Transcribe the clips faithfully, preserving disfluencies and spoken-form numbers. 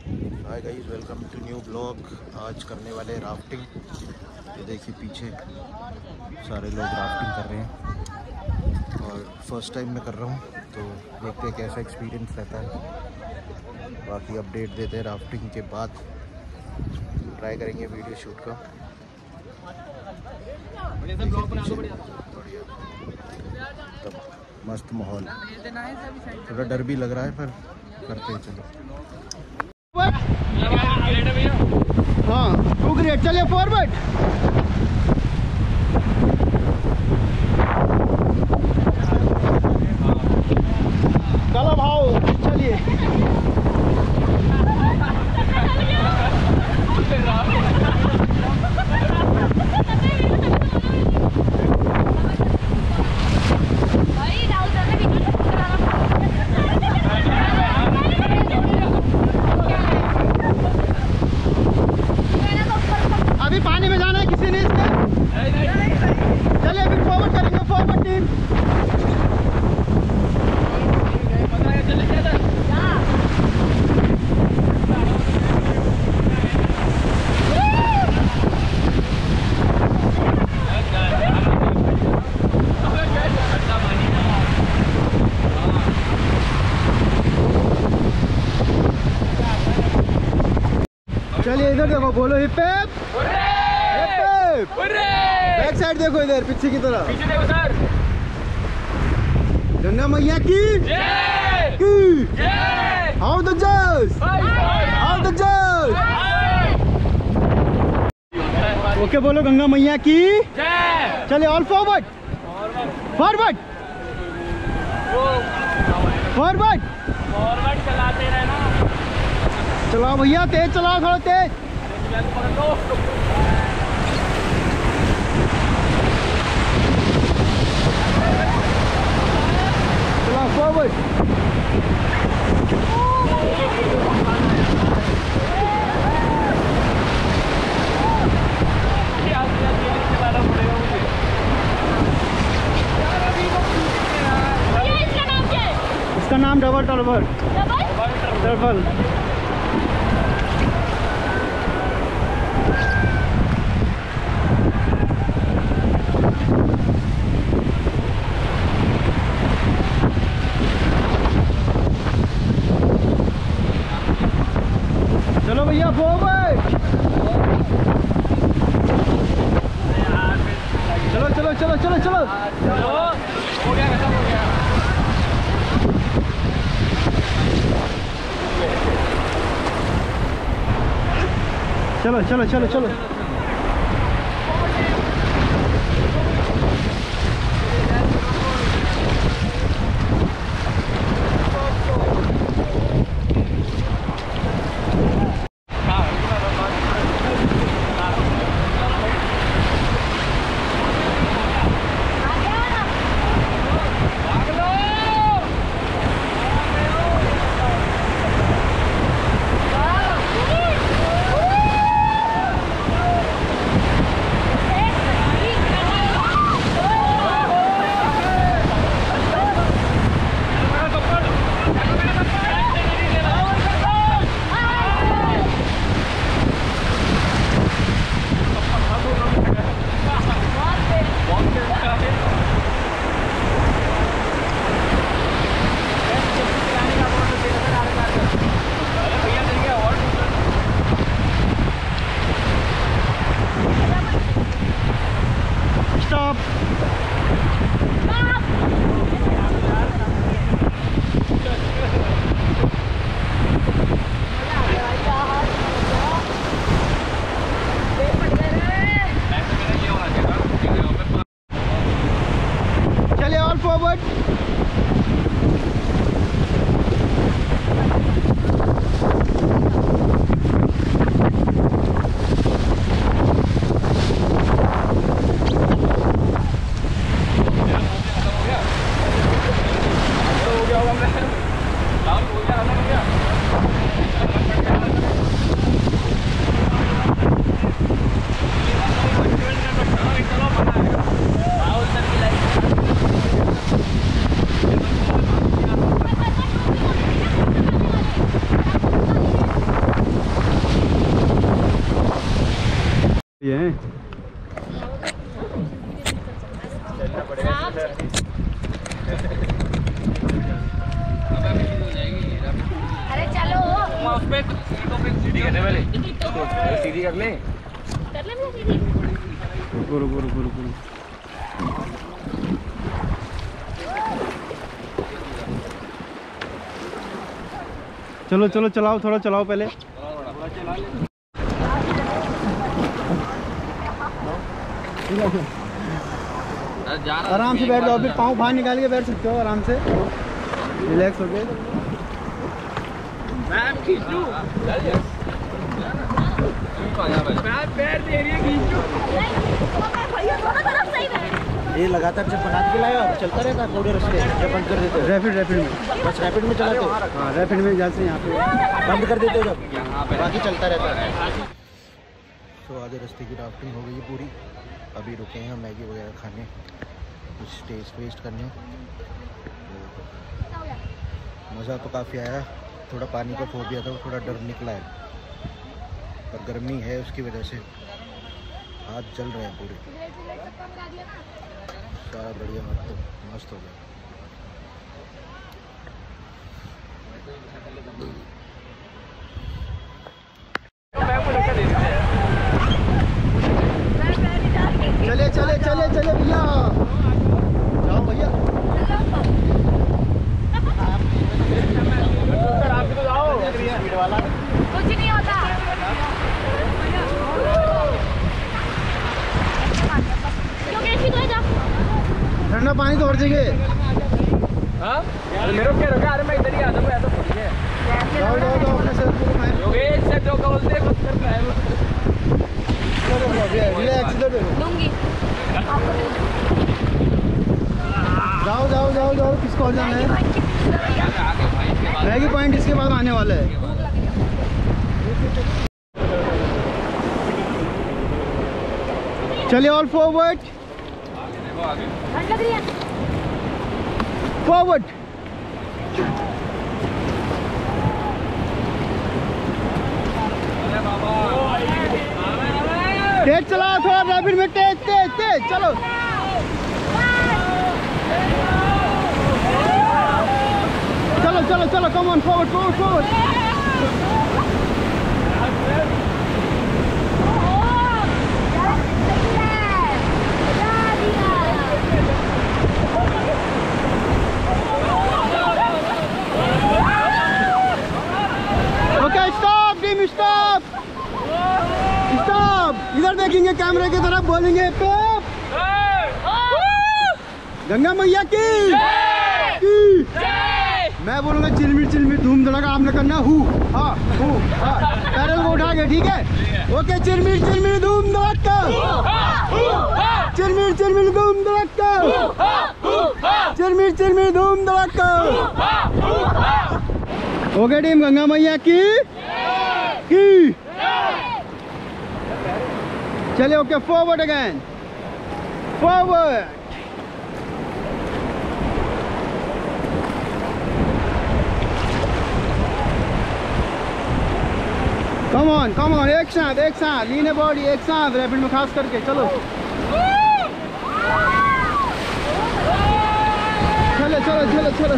Hi guys, welcome to new blog. आज करने वाले राफ्टिंग। ये देखिए पीछे सारे लोग राफ्टिंग कर रहे हैं और फर्स्ट टाइम मैं कर रहा हूँ, तो देखते हैं कैसा एक्सपीरियंस रहता है। बाकी अपडेट देते हैं राफ्टिंग के बाद। ट्राई करेंगे वीडियो शूट का। तब मस्त माहौल, थोड़ा डर भी लग रहा है पर करते हैं। चलो हाँ, टू ग्रेड। चलिए फॉरवर्ड। चलो भाव, चलिए। अभी पानी में जाना है किसी ने इसमें? चलिए फिर फॉरवर्ड करेंगे। Forward team. चलिए इधर देखो, बोलो hip hip hip hip. Back side देखो, इधर पीछे की तरफ। पीछे देखो सर। गंगा मैया की जय की। जय। हाउ द जज, हाउ द जज। ओके बोलो, गंगा मैया की जय। चलिए all forward, forward, forward. Forward चलाते रहना। चलाओ भैया, तेज चलाओ, थोड़ा तेज। चलाओ फॉरवर्ड। इसका नाम डबल टर्बल। टर्बल। चलो भैया फॉरवर्ड। चलो चलो चलो चलो चलो। हो गया, खत्म हो गया। चलो चलो चलो चलो। हैं। अरे चलो उस पे सीधी करने वाले सीधी कर ले कर ले सीधी। रुको रुको रुको रुको। चलो चलो चलाओ, थोड़ा चलाओ पहले। आराम से बैठ जाओ, फिर पाँव बाहर निकाल के बैठ सकते हो आराम से, रिलैक्स हो गए। मैं खींचूं मैं पैर दे रही है खींचूं भैया दोनों तरफ सही है। ये लगातार जब बना के लाया चलता रहता थोड़े रास्ते जब बंद कर देते हो। रैपिड रैपिड में, बस रैपिड में चलाते हो। हाँ रैपिड में जैसे यहाँ पे बंद कर देते हो जब, बाकी चलता रहता है। तो आधे रास्ते की राफ्टिंग हो गई है पूरी। अभी रुके हैं मैगी वगैरह खाने, कुछ टेस्ट वेस्ट करने। मज़ा तो काफ़ी आया, थोड़ा पानी का फोबिया था, थोड़ा डर निकला है, पर गर्मी है उसकी वजह से हाथ जल रहे हैं पूरे। सारा बढ़िया मस्त मस्त हो गया। चले चले चले चले भैया, जाओ भैया। कुछ नहीं होता। क्यों कैसी तो जा ठंडा पानी तो और जगह। हाँ मेरे को क्या रोका? अरे मैं इधर ही आता हूँ, ऐसा थोड़ी है। जाओ जाओ जाओ अपने सर पूरे मार। योगेश से जो बोलते हैं कुछ करता है। रिलैक्स इधर देखो। दूंगी। जाओ जाओ जाओ जाओ, किसको और जाना है? मैगी पॉइंट इसके बाद आने वाला है। चलिए ऑल फॉरवर्ड ठंड लग रही है। फॉरवर्ड। तेज चलाओ, थोड़ा रैपिड में तेज तेज तेज चलो। चलो चलो चलो, come on, forward forward forward. Okay stop team, stop stop. इधर देखेंगे कैमरे की तरफ, बोलेंगे पेप गंगा मैया की की। मैं बोलूंगा चिलमिल चिलमिल धूम धड़का, आपने करना हु हा हु हा। पैडल को उठा के, ठीक है? ओके चिलमिल चिलमिल धूम धड़का, चिलमिल चिलमिल धूम धड़का, चिलमिल चिलमिल धूम धड़का। ओके टीम, गंगा मैया की की। चलिए okay, forward again, forward. Come on come on, एक साथ एक साथ, लीन बॉडी एक साथ, रैपिड में खास करके। चलो चलो चलो चलो चलो।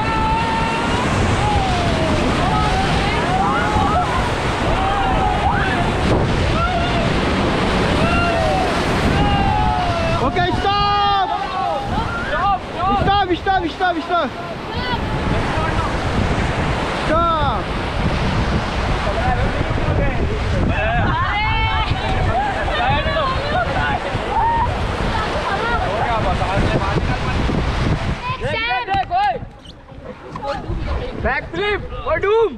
Okay stop stop stop stop stop stop. Back flip और डूम,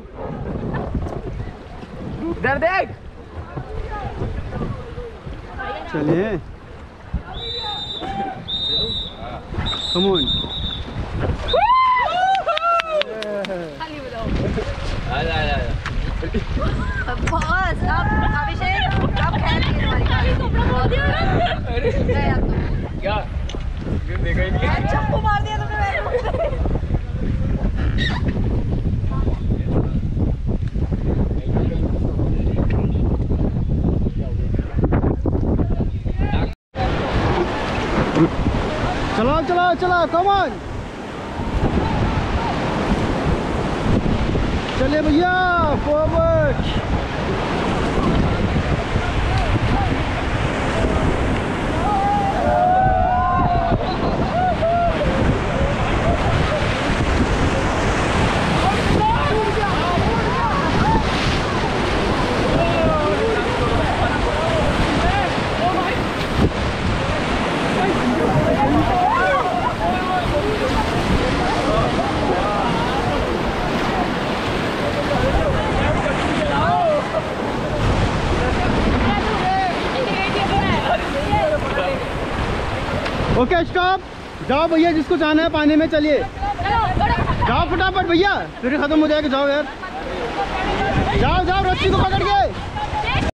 इधर देख। चलिए कम ऑन। खाली बताओ। आजा आजा आजा। बस अब अभिषेक अब खेल हमारी गाड़ी कपड़ा बोल दिया ना। अरे गए अब क्या देखा ही नहीं। चप्पू मार दिया तुमने मेरे को। चलाओ कम ऑन। चले भैया फॉरवर्ड। Okay stop. जाओ भैया, जिसको जाना है पानी में चलिए, जाओ फटाफट भैया, फिर खत्म हो जाएगा। जाओ यार, जाओ जाओ रस्सी को